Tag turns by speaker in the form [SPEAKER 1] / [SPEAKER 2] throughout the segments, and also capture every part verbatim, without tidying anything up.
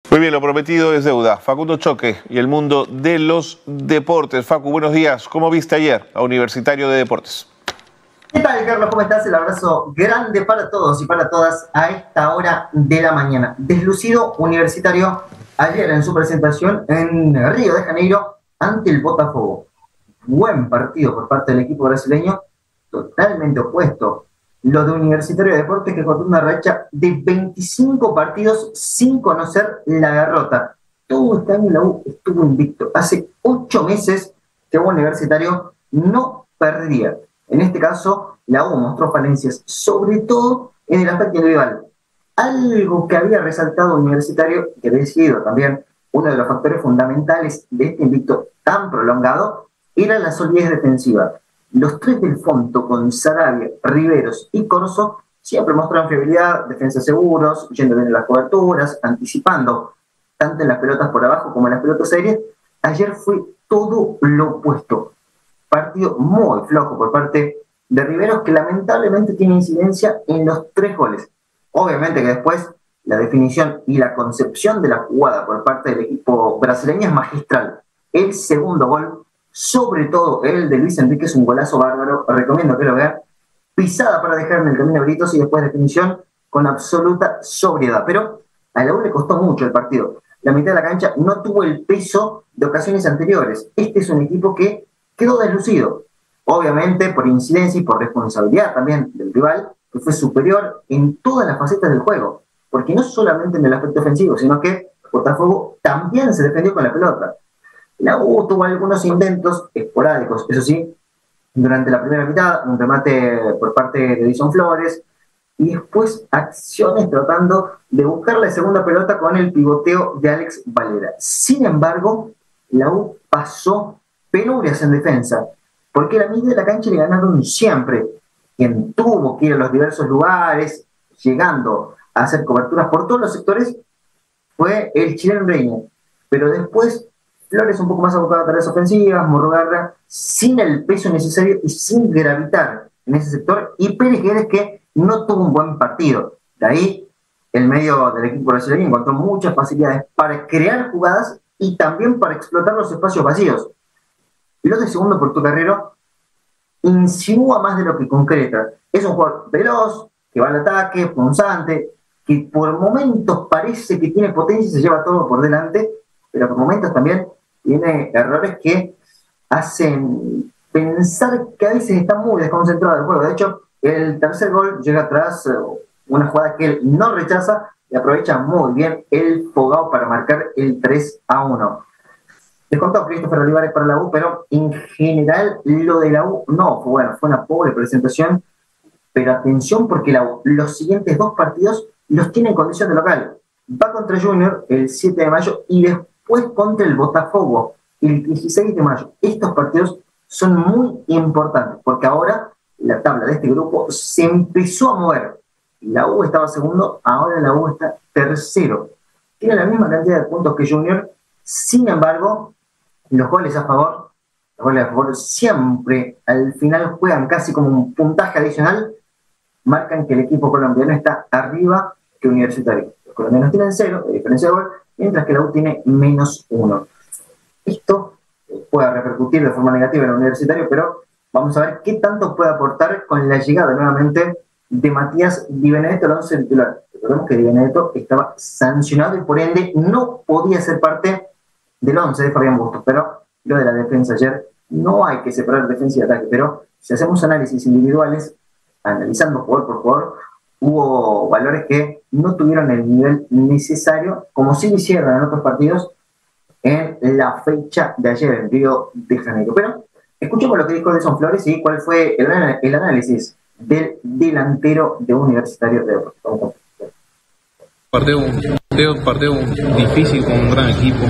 [SPEAKER 1] Muy bien, lo prometido es deuda. Facundo Choque y el mundo de los deportes. Facu, buenos días. ¿Cómo viste ayer a Universitario de Deportes?
[SPEAKER 2] ¿Qué tal, Carlos? ¿Cómo estás? El abrazo grande para todos y para todas a esta hora de la mañana. Deslucido Universitario ayer en su presentación en Río de Janeiro ante el Botafogo. Buen partido por parte del equipo brasileño, totalmente opuesto. Lo de Universitario de Deportes, que contó una racha de veinticinco partidos sin conocer la derrota. Todo este año la U estuvo invicto. Hace ocho meses que Universitario no perdía. En este caso, la U mostró falencias, sobre todo en el aspecto individual. Algo que había resaltado Universitario, que había sido también uno de los factores fundamentales de este invicto tan prolongado, era la solidez defensiva. Los tres del fondo, con Sarabia, Riveros y Corso, siempre mostraron fiabilidad, defensa seguros, yendo bien en las coberturas, anticipando, tanto en las pelotas por abajo como en las pelotas aéreas. Ayer fue todo lo opuesto. Partido muy flojo por parte de Riveros, que lamentablemente tiene incidencia en los tres goles. Obviamente que después la definición y la concepción de la jugada por parte del equipo brasileño es magistral. El segundo gol, sobre todo el de Luis Enrique, es un golazo bárbaro. Recomiendo que lo vean. Pisada para dejar en el camino a Britos y después definición con absoluta sobriedad. Pero a la U le costó mucho el partido. La mitad de la cancha no tuvo el peso de ocasiones anteriores. Este es un equipo que quedó deslucido. Obviamente por incidencia y por responsabilidad también del rival, que fue superior en todas las facetas del juego. Porque no solamente en el aspecto ofensivo, sino que Botafogo también se defendió con la pelota. La U tuvo algunos intentos esporádicos, eso sí, durante la primera mitad, un remate por parte de Edison Flores, y después acciones tratando de buscar la segunda pelota con el pivoteo de Alex Valera. Sin embargo, la U pasó penurias en defensa, porque la mitad de la cancha le ganaron siempre. Quien tuvo que ir a los diversos lugares, llegando a hacer coberturas por todos los sectores, fue el chileno Breña. Pero después, Flores un poco más abocado a tareas ofensivas, Morrogarra sin el peso necesario y sin gravitar en ese sector, y Pérez Guedes, que no tuvo un buen partido. De ahí, el medio del equipo brasileño encontró muchas facilidades para crear jugadas y también para explotar los espacios vacíos. Lo de segundo portocarrero insinúa más de lo que concreta. Es un jugador veloz, que va al ataque, punzante, que por momentos parece que tiene potencia y se lleva todo por delante, pero por momentos también tiene errores que hacen pensar que a veces está muy desconcentrado del juego. De hecho, el tercer gol llega tras una jugada que él no rechaza y aprovecha muy bien el fogado para marcar el tres a uno. Les contó Christopher Olivares para la U, pero en general lo de la U no fue bueno, fue una pobre presentación. Pero atención, porque la U, los siguientes dos partidos los tiene en condición de local. Va contra Junior el siete de mayo y después contra el Botafogo el dieciséis de mayo. Estos partidos son muy importantes, porque ahora la tabla de este grupo se empezó a mover. La U estaba segundo, ahora la U está tercero. Tiene la misma cantidad de puntos que Junior, sin embargo, los goles a favor, los goles a favor siempre al final juegan casi como un puntaje adicional, marcan que el equipo colombiano está arriba que Universitario. Los colombianos tienen cero de diferencia de gol, mientras que la U tiene menos uno. Esto puede repercutir de forma negativa en el Universitario, pero vamos a ver qué tanto puede aportar con la llegada nuevamente de Matías Di Benedetto al once titular. Recordemos que Di Benedetto estaba sancionado y por ende no podía ser parte del once de Fabián Bustos, pero lo de la defensa ayer, no hay que separar defensa y ataque, pero si hacemos análisis individuales, analizando jugador por jugador, hubo valores que no tuvieron el nivel necesario, como sí lo hicieron en otros partidos, en la fecha de ayer en Río de Janeiro. Pero escuchemos lo que dijo Edison Flores y cuál fue el, el análisis del delantero de Universitario de Deportes.
[SPEAKER 3] Partido, partido, partido difícil con un gran equipo.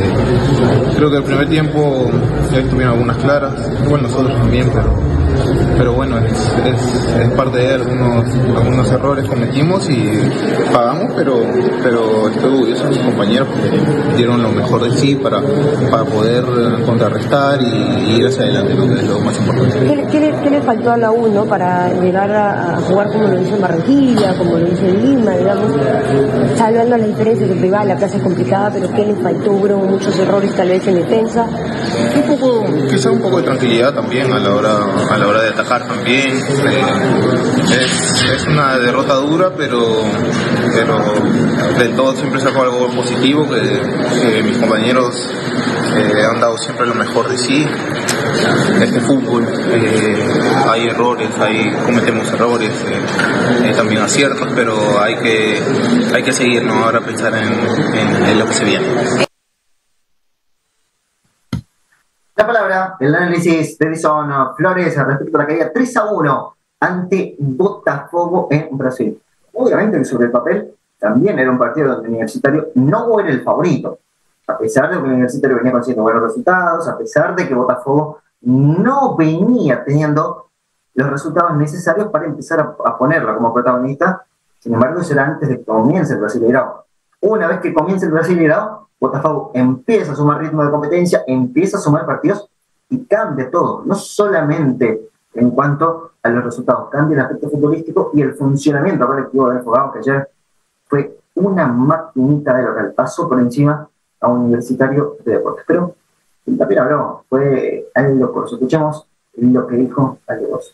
[SPEAKER 3] Eh, creo que el primer tiempo ya tuvieron algunas claras, igual nosotros también, pero pero bueno, es, es, es parte de algunos, algunos errores cometimos y pagamos, pero, pero estoy orgulloso de mis compañeros que dieron lo mejor de sí para, para poder contrarrestar y, y ir hacia adelante, ¿no? Que es lo más importante.
[SPEAKER 4] ¿Qué, qué, le, ¿Qué le faltó a la U, ¿no? Para llegar a, a jugar como lo hizo en Barranquilla, como lo hizo en Lima, digamos, salvando las diferencias del rival? La plaza es complicada, pero ¿qué le faltó? Hubo muchos errores tal vez en defensa.
[SPEAKER 3] Un poco, quizá un poco de tranquilidad también a la hora, a la hora de atacar también. Eh, es, es una derrota dura, pero, pero del todo siempre saco algo positivo, que, que mis compañeros eh, han dado siempre lo mejor de sí. Este fútbol, eh, hay errores, hay, cometemos errores, eh, hay también aciertos, pero hay que, hay que seguir, ¿no? Ahora pensar en, en, en lo que se viene.
[SPEAKER 2] La palabra, el análisis de Edison Flores respecto a la caída tres a uno ante Botafogo en Brasil. Obviamente que sobre el papel también era un partido donde Universitario no era el favorito, a pesar de que Universitario venía consiguiendo buenos resultados, a pesar de que Botafogo no venía teniendo los resultados necesarios para empezar a, a ponerla como protagonista. Sin embargo, eso era antes de que comience el Brasileirao. Una vez que comience el Brasileirao, Botafogo empieza a sumar ritmo de competencia, empieza a sumar partidos y cambia todo, no solamente en cuanto a los resultados, cambia el aspecto futbolístico y el funcionamiento colectivo del Fogado, que ayer fue una maquinita de local, pasó por encima a Universitario de Deportes. Pero el también habló, fue Aldo Corso. Escuchemos lo que dijo Aldo Corso.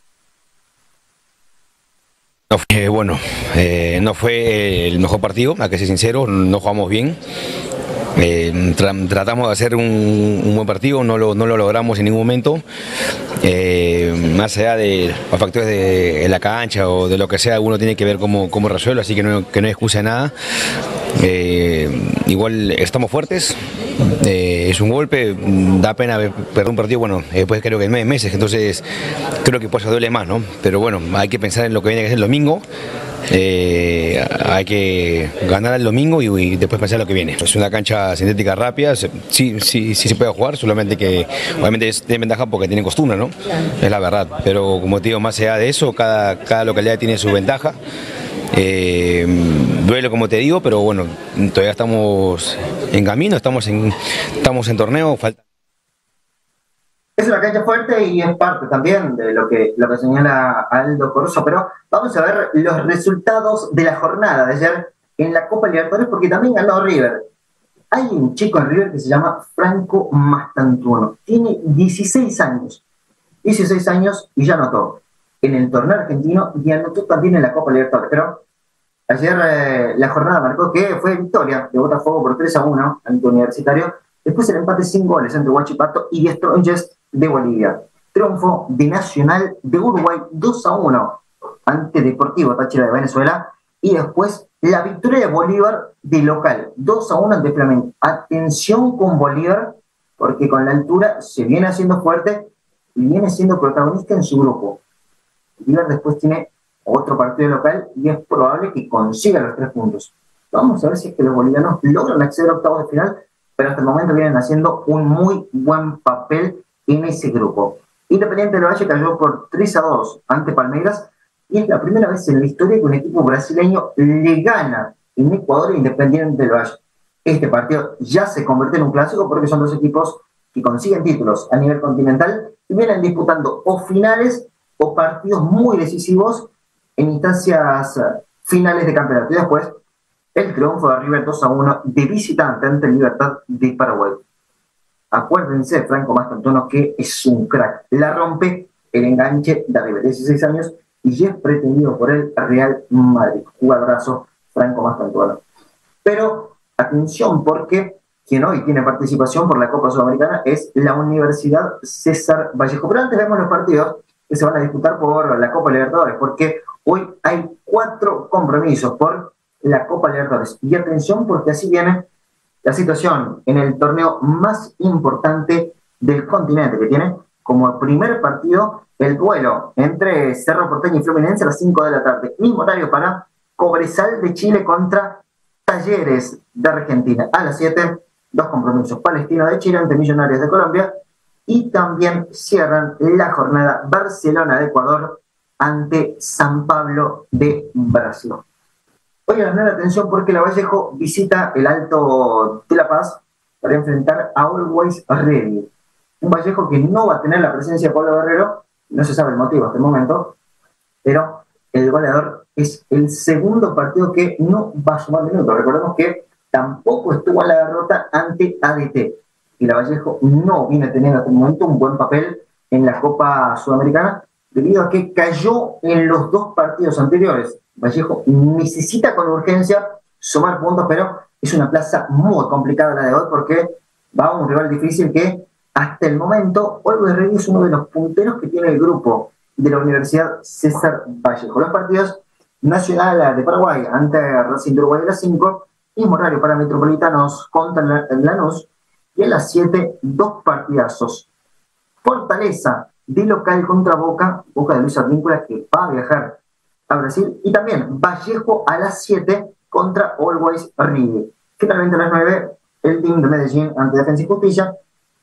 [SPEAKER 5] No fue, bueno, eh, no fue el mejor partido, hay que ser sincero, no jugamos bien. Eh, tra tratamos de hacer un, un buen partido, no lo, no lo logramos en ningún momento. Eh, más allá de los factores de, de la cancha o de lo que sea, uno tiene que ver cómo, cómo resuelve, así que no, que no hay excusa de nada. Eh, igual estamos fuertes, eh, es un golpe, da pena perder un partido, bueno, después creo que en meses, entonces creo que pues duele más, ¿no? Pero bueno, hay que pensar en lo que viene a ser el domingo. Eh, hay que ganar el domingo y, y después pensar lo que viene. Es una cancha sintética rápida, sí, sí, sí se puede jugar, solamente que obviamente es, tiene ventaja porque tienen costumbre, ¿no? Claro. Es la verdad, pero como te digo, más allá de eso, cada, cada localidad tiene su ventaja. Eh, duele como te digo, pero bueno, todavía estamos en camino, estamos en, estamos en torneo, falta.
[SPEAKER 2] Es una cancha fuerte y es parte también de lo que, lo que señala Aldo Corso, pero vamos a ver los resultados de la jornada de ayer en la Copa Libertadores, porque también ganó River. Hay un chico en River que se llama Franco Mastantuono, tiene dieciséis años, dieciséis años y ya anotó en el torneo argentino y anotó también en la Copa Libertadores, pero ayer eh, la jornada marcó que fue victoria de Botafogo por tres a uno ante Universitario, después el empate sin goles entre Huachipato y The Strongest de Bolivia. Triunfo de Nacional de Uruguay dos a uno ante Deportivo Táchira de Venezuela y después la victoria de Bolívar de local dos a uno ante Flamengo. Atención con Bolívar, porque con la altura se viene haciendo fuerte y viene siendo protagonista en su grupo. Bolívar después tiene otro partido local y es probable que consiga los tres puntos. Vamos a ver si es que los bolivianos logran acceder a octavos de final, pero hasta el momento vienen haciendo un muy buen papel en ese grupo. Independiente del Valle cayó por tres a dos ante Palmeiras y es la primera vez en la historia que un equipo brasileño le gana en Ecuador a Independiente del Valle. Este partido ya se convierte en un clásico porque son dos equipos que consiguen títulos a nivel continental y vienen disputando o finales o partidos muy decisivos en instancias finales de campeonato. Y después el triunfo de River dos a uno de visitante ante el Libertad de Paraguay. Acuérdense de Franco Mastantuono, que es un crack. La rompe el enganche de River, dieciséis años, y ya es pretendido por el Real Madrid. Jugadorazo Franco Mastantuono. Pero atención, porque quien hoy tiene participación por la Copa Sudamericana es la Universidad César Vallejo. Pero antes vemos los partidos que se van a disputar por la Copa Libertadores, porque hoy hay cuatro compromisos por la Copa Libertadores. Y atención, porque así viene la situación en el torneo más importante del continente, que tiene como primer partido el duelo entre Cerro Porteño y Fluminense a las cinco de la tarde. Mismo horario para Cobresal de Chile contra Talleres de Argentina. A las siete, dos compromisos. Palestino de Chile ante Millonarios de Colombia y también cierran la jornada Barcelona de Ecuador ante San Pablo de Brasil. Hoy a ganar la atención porque la Vallejo visita el Alto de La Paz para enfrentar a Always Ready. Un Vallejo que no va a tener la presencia de Pablo Guerrero, no se sabe el motivo hasta el momento, pero el goleador es el segundo partido que no va a sumar minutos. Recordemos que tampoco estuvo en la derrota ante A D T. Y la Vallejo no viene teniendo hasta el momento un buen papel en la Copa Sudamericana, debido a que cayó en los dos partidos anteriores. Vallejo necesita con urgencia sumar puntos, pero es una plaza muy complicada la de hoy porque va a un rival difícil que hasta el momento Always Ready es uno de los punteros que tiene el grupo de la Universidad César Vallejo. Los partidos: Nacional de Paraguay ante Racing de Uruguay a las cinco, mismo horario para Metropolitanos contra Lanús, y a las siete, dos partidazos. Fortaleza de local contra Boca, Boca de Luis Advíncula, que va a viajar a Brasil, y también Vallejo a las siete contra Always Ready. Finalmente a las nueve, el team de Medellín ante Defensa y Justicia,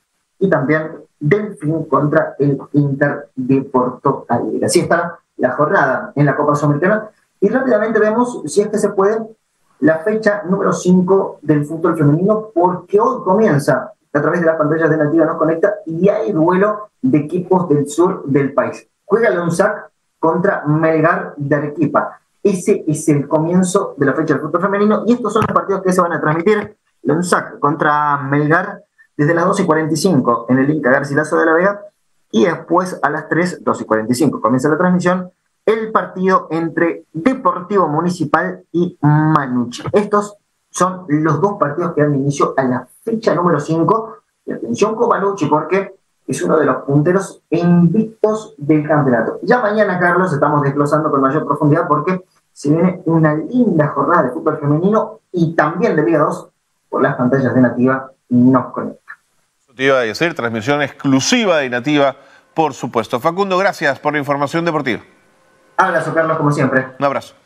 [SPEAKER 2] y también Delfín contra el Inter de Porto Alegre. Así está la jornada en la Copa Sudamericana, y rápidamente vemos, si es que se puede, la fecha número cinco del fútbol femenino, porque hoy comienza a través de las pantallas de Nativa Nos Conecta y hay duelo de equipos del sur del país. Juega el UNSAC contra Melgar de Arequipa. Ese es el comienzo de la fecha del fútbol femenino y estos son los partidos que se van a transmitir. El UNSAC contra Melgar desde las doce y cuarenta y cinco en el Inca Garcilaso de la Vega, y después a las tres, doce y cuarenta y cinco comienza la transmisión, el partido entre Deportivo Municipal y Manucci. Estos son los dos partidos que dan inicio a la fecha número cinco. Y atención con Manucci porque es uno de los punteros invictos del campeonato. Ya mañana, Carlos, estamos desglosando con mayor profundidad porque se viene una linda jornada de fútbol femenino y también de Liga dos por las pantallas de Nativa Nos Conecta.
[SPEAKER 1] Eso te iba a decir, transmisión exclusiva de Nativa, por supuesto. Facundo, gracias por la información deportiva.
[SPEAKER 2] Abrazo, Carlos, como siempre.
[SPEAKER 1] Un abrazo.